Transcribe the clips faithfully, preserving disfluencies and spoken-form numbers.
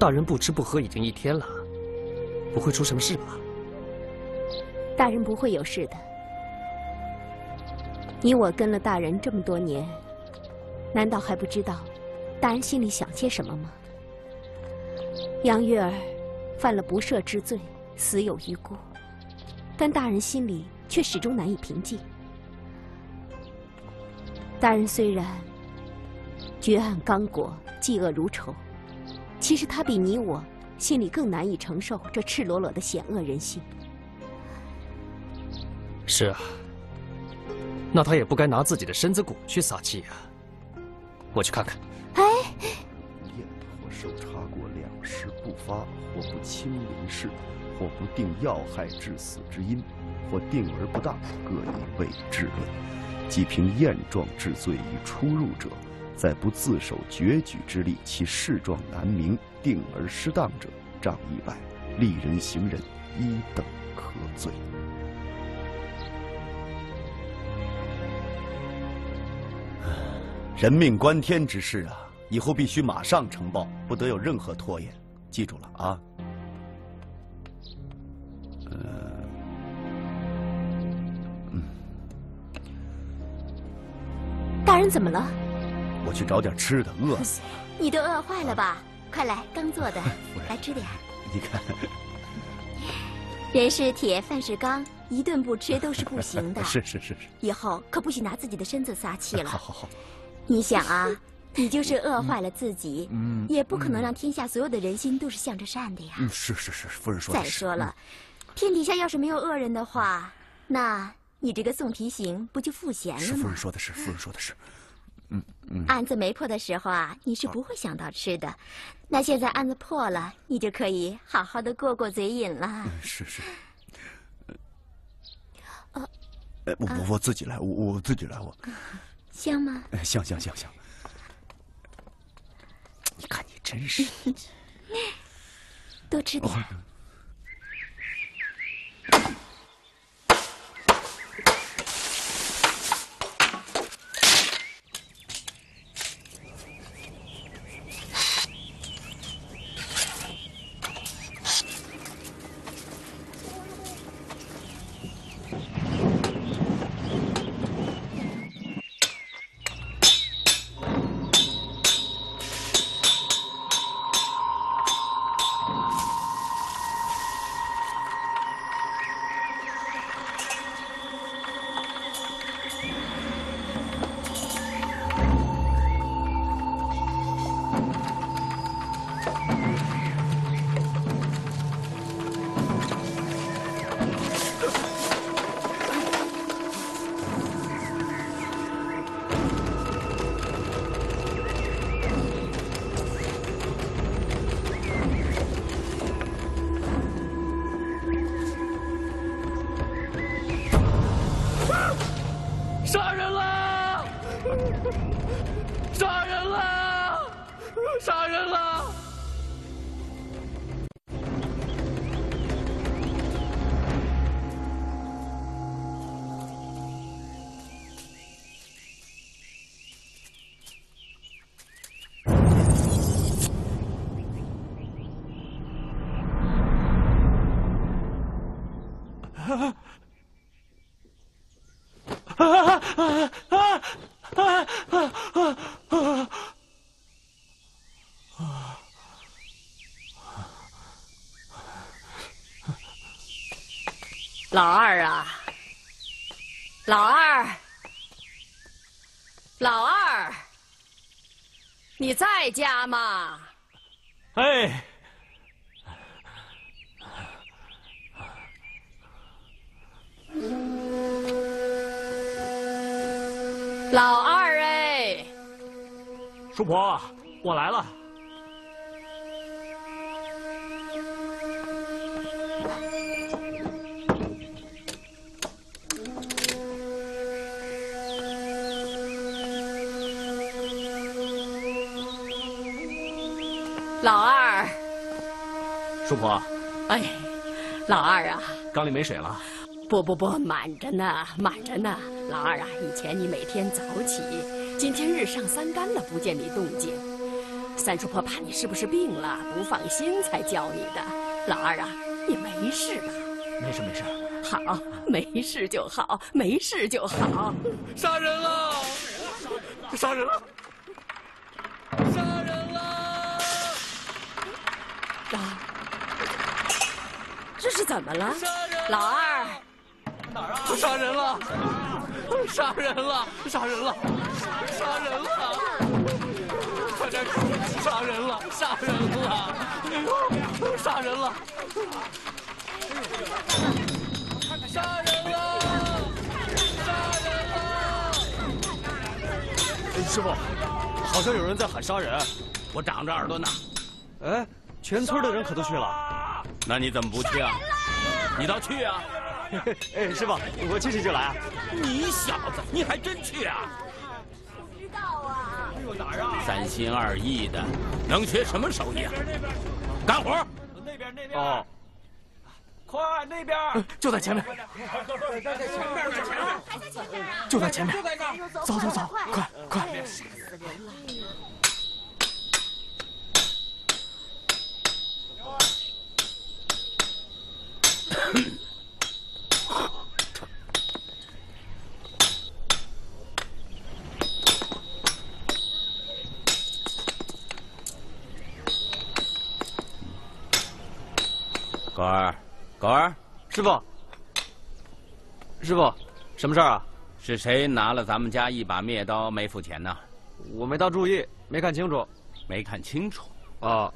大人不吃不喝已经一天了，不会出什么事吧？ 大人不会有事的。你我跟了大人这么多年，难道还不知道大人心里想些什么吗？杨月儿犯了不赦之罪，死有余辜，但大人心里却始终难以平静。大人虽然绝案刚果，嫉恶如仇，其实他比你我心里更难以承受这赤裸裸的险恶人性。 是啊，那他也不该拿自己的身子骨去撒气啊！我去看看。 哎， 验或受查过两时不发，或不亲临事，或不定要害致死之因，或定而不当，各以为治论。即凭验状治罪与出入者，在不自守决举之力，其事状难明，定而失当者，杖一百，立人行人一等可罪。人命关天之事啊，以后必须马上呈报，不得有任何拖延，记住了啊。呃，嗯， 大人怎么了？ 我去找点吃的，饿死了。 你都饿坏了吧？快来，刚做的，来吃点。 你看， 人是铁，饭是钢，一顿不吃都是不行的。 是是是是， 以后可不许拿自己的身子撒气了。 好好好。 你想啊，你就是饿坏了自己， 嗯， 也不可能让天下所有的人心都是向着善的呀。 嗯，是是是，夫人说的是。 再说了，天底下要是没有恶人的话，那你这个送皮刑不就赋闲了吗？ 是夫人说的是，夫人说的是。嗯嗯。 案子没破的时候啊，你是不会想到吃的。那现在案子破了，你就可以好好的过过嘴瘾了。 嗯，是是。 呃， 呃，我我我自己来，我我自己来，我。 香吗？ 香香香香。你看你真是， 多吃点。 杀人了！杀人了！杀人了！ 老二啊，老二，老二，你在家吗？ 哎， 老二哎， 叔婆，我来了。 老二， 叔婆， 哎，老二啊， 缸里没水了。 不不不，满着呢，满着呢。老二啊，以前你每天早起，今天日上三竿了，不见你动静。 三叔婆怕你是不是病了，不放心才叫你的。老二啊，你没事吧？ 没事没事。 好，没事就好，没事就好。 杀人了！杀人了！杀人了！ 啊！这是怎么了？老二， 哪儿啊？杀人了！杀人了！杀人了！杀人了！快点！杀人了！杀人了！杀人了！杀人了！杀人了！师傅，好像有人在喊杀人， 我长着耳朵呢。 哎，全村的人可都去了。 那你怎么不去啊？你倒去啊！ 哎，师傅，我去去就来啊！ 你小子，你还真去啊？ 知道啊。 哎呦哪儿啊？三心二意的，能学什么手艺啊？干活。 那边那边。哦。快，那边就在前面。在前面，在前面。就在前面。就在那儿。走走走，快快。吓死人了。 狗儿，狗儿， 师傅，师傅，什么事儿啊？ 是谁拿了咱们家一把灭刀没付钱呢？ 我没大注意，没看清楚。 没看清楚啊？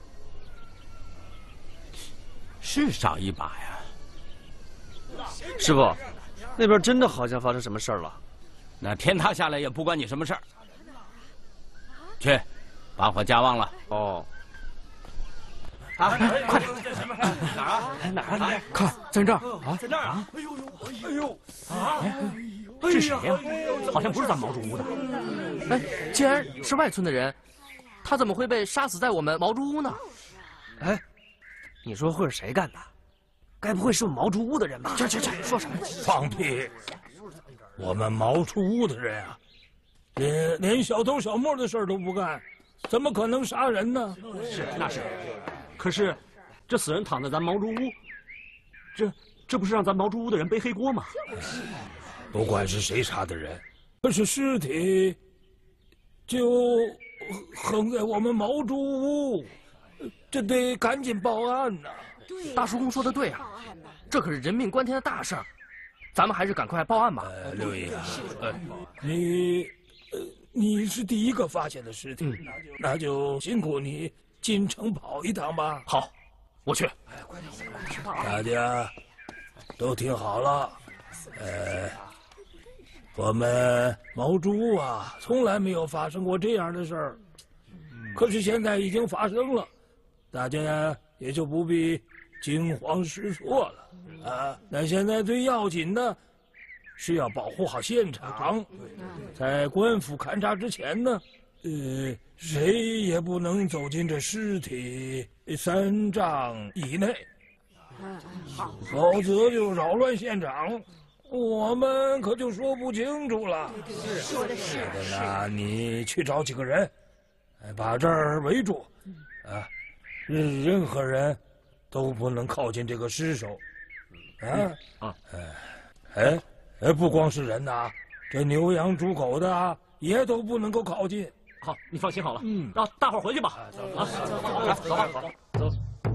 是少一把呀。 师傅，那边真的好像发生什么事儿了。 那天塌下来也不关你什么事儿。去，把火加旺了。 哦。啊，快点！哪儿啊？哪儿啊？看，在这儿啊，在这儿啊！哎呦呦，哎呦啊！ 是谁呀？好像不是咱们毛竹屋的。 哎，既然是外村的人，他怎么会被杀死在我们毛竹屋呢？ 哎，你说会是谁干的？该不会是我们毛竹屋的人吧？ 去去去，说什么？ 放屁！我们毛竹屋的人啊，连连小偷小摸的事儿都不干，怎么可能杀人呢？ 是，那是。可是，这死人躺在咱毛竹屋，这这不是让咱毛竹屋的人背黑锅吗？ 不管是谁杀的人，可是尸体就横在我们毛竹屋，这得赶紧报案呐！ 大叔公说的对啊，这可是人命关天的大事儿，咱们还是赶快报案吧。 呃，六爷啊，呃，你呃你是第一个发现的尸体，嗯、那就辛苦你。进城跑一趟吧。 好，我去。 大家都听好了，呃，我们毛竹屋啊，从来没有发生过这样的事儿，可是现在已经发生了，大家也就不必惊慌失措了啊。那现在最要紧的是要保护好现场，在官府勘察之前呢，呃。谁也不能走进这尸体三丈以内，否则就扰乱现场，我们可就说不清楚了。 是，说的是。 那你去找几个人，把这儿围住，啊，任任何人都不能靠近这个尸首，啊啊，哎哎，不光是人呐，这牛羊猪狗的啊，也都不能够靠近。 好，你放心好了， 嗯， 让大伙儿回去吧。啊， 走吧，走吧，走。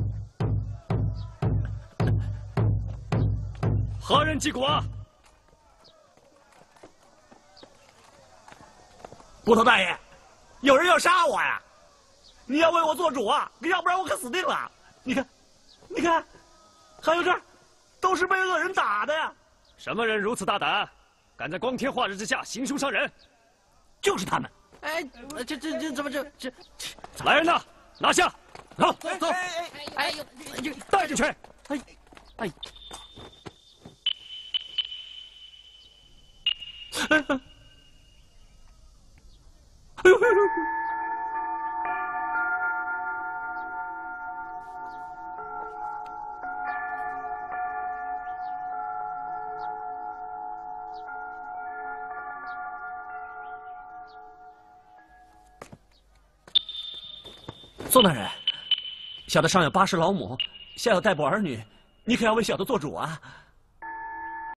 何人击鼓？ 捕头大爷，有人要杀我呀！你要为我做主啊，要不然我可死定了。你看，你看，还有这儿，都是被恶人打的呀！ 什么人如此大胆，敢在光天化日之下行凶伤人？ 就是他们。 哎，这这这怎么这这？ 来人呐，拿下！走走， 哎呦， 带进去！ 哎哎， 哎呦！ 宋大人，小的上有八十老母，下有待哺儿女，你可要为小的做主啊！